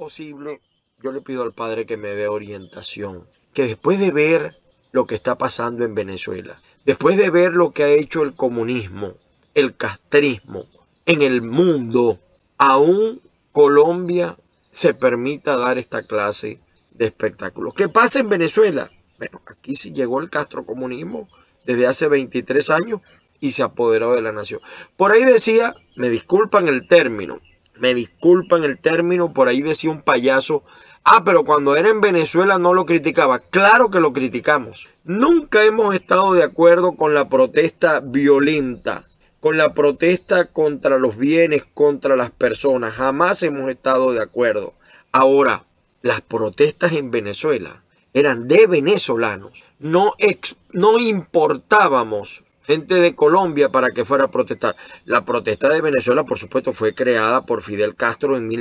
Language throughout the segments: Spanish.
posible, yo le pido al Padre que me dé orientación, que después de ver lo que está pasando en Venezuela, después de ver lo que ha hecho el comunismo, el castrismo en el mundo, aún Colombia se permita dar esta clase de espectáculos. ¿Qué pasa en Venezuela? Bueno, aquí sí llegó el castrocomunismo desde hace 23 años y se apoderó de la nación. Por ahí decía, me disculpan el término, por ahí decía un payaso, pero cuando era en Venezuela no lo criticaba. Claro que lo criticamos. Nunca hemos estado de acuerdo con la protesta violenta, con la protesta contra los bienes, contra las personas. Jamás hemos estado de acuerdo. Ahora, las protestas en Venezuela eran de venezolanos. No importábamos gente de Colombia para que fuera a protestar. La protesta de Venezuela, por supuesto, fue creada por Fidel Castro en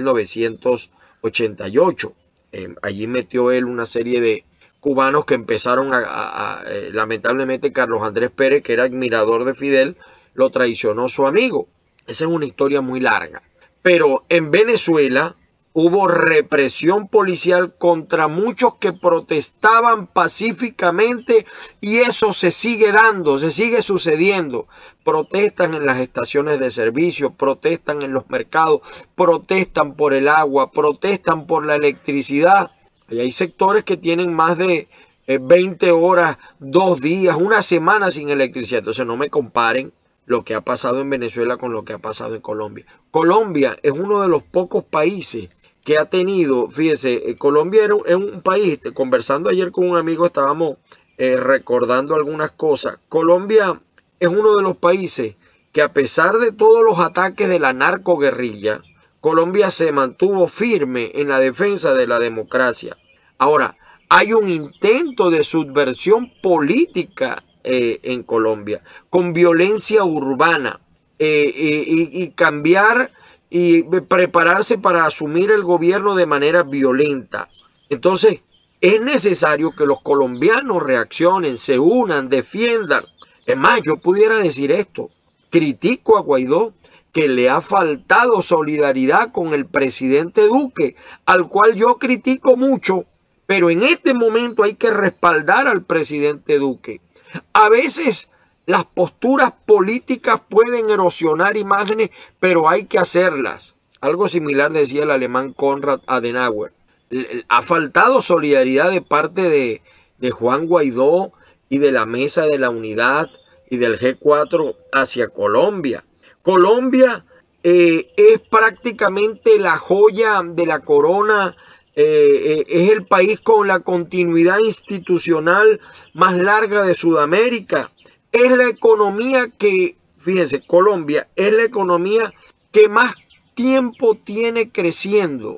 1988. Allí metió él una serie de cubanos que empezaron lamentablemente Carlos Andrés Pérez, que era admirador de Fidel, lo traicionó su amigo. Esa es una historia muy larga. Pero en Venezuela hubo represión policial contra muchos que protestaban pacíficamente y eso se sigue dando, se sigue sucediendo. Protestan en las estaciones de servicio, protestan en los mercados, protestan por el agua, protestan por la electricidad. Y hay sectores que tienen más de 20 horas, 2 días, una semana sin electricidad. Entonces no me comparen lo que ha pasado en Venezuela con lo que ha pasado en Colombia. Colombia es uno de los pocos países que ha tenido, fíjese, Colombia es un país, conversando ayer con un amigo estábamos recordando algunas cosas. Colombia es uno de los países que, a pesar de todos los ataques de la narcoguerrilla, Colombia se mantuvo firme en la defensa de la democracia. Ahora, hay un intento de subversión política en Colombia, con violencia urbana y cambiar y prepararse para asumir el gobierno de manera violenta. Entonces, es necesario que los colombianos reaccionen, se unan, defiendan. Es más, yo pudiera decir esto, critico a Guaidó, que le ha faltado solidaridad con el presidente Duque, al cual yo critico mucho, pero en este momento hay que respaldar al presidente Duque. A veces las posturas políticas pueden erosionar imágenes, pero hay que hacerlas. Algo similar decía el alemán Konrad Adenauer. Ha faltado solidaridad de parte de Juan Guaidó y de la Mesa de la Unidad y del G4 hacia Colombia. Colombia es prácticamente la joya de la corona. Es el país con la continuidad institucional más larga de Sudamérica. Es la economía que, fíjense, Colombia es la economía que más tiempo tiene creciendo.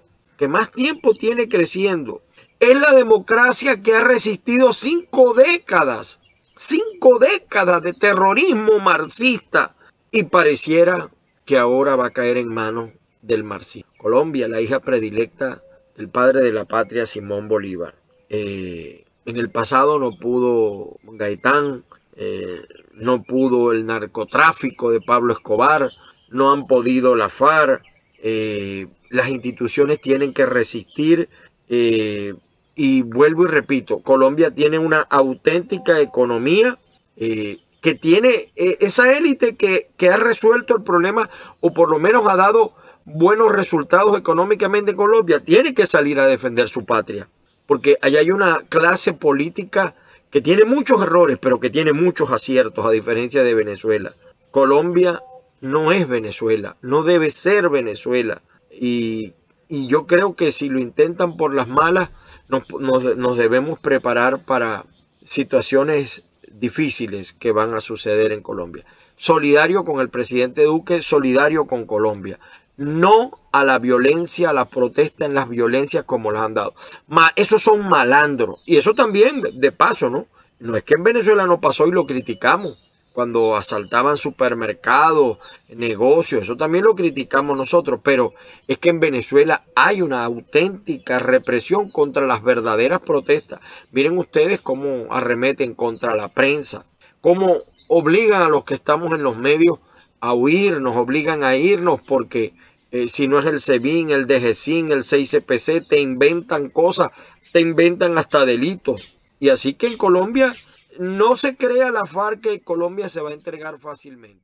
Es la democracia que ha resistido 5 décadas. 5 décadas de terrorismo marxista. Y pareciera que ahora va a caer en manos del marxismo. Colombia, la hija predilecta del padre de la patria, Simón Bolívar. En el pasado no pudo Gaitán, no pudo el narcotráfico de Pablo Escobar, no han podido la FARC. Las instituciones tienen que resistir y vuelvo y repito, Colombia tiene una auténtica economía que tiene esa élite que ha resuelto el problema o por lo menos ha dado buenos resultados económicamente en Colombia. Tiene que salir a defender su patria, porque allá hay una clase política que tiene muchos errores, pero que tiene muchos aciertos, a diferencia de Venezuela. Colombia no es Venezuela, no debe ser Venezuela. Y yo creo que si lo intentan por las malas, nos debemos preparar para situaciones difíciles que van a suceder en Colombia. Solidario con el presidente Duque, solidario con Colombia. No a la violencia, a la protesta en las violencias como las han dado. Esos son malandros. Y eso también, de paso, ¿no? No es que en Venezuela no pasó y lo criticamos. Cuando asaltaban supermercados, negocios, eso también lo criticamos nosotros. Pero es que en Venezuela hay una auténtica represión contra las verdaderas protestas. Miren ustedes cómo arremeten contra la prensa, cómo obligan a los que estamos en los medios a huir, nos obligan a irnos porque si no es el SEBIN, el DGCIN, el 6CPC, te inventan cosas, te inventan hasta delitos. Y así que en Colombia no se crea la FARC que Colombia se va a entregar fácilmente.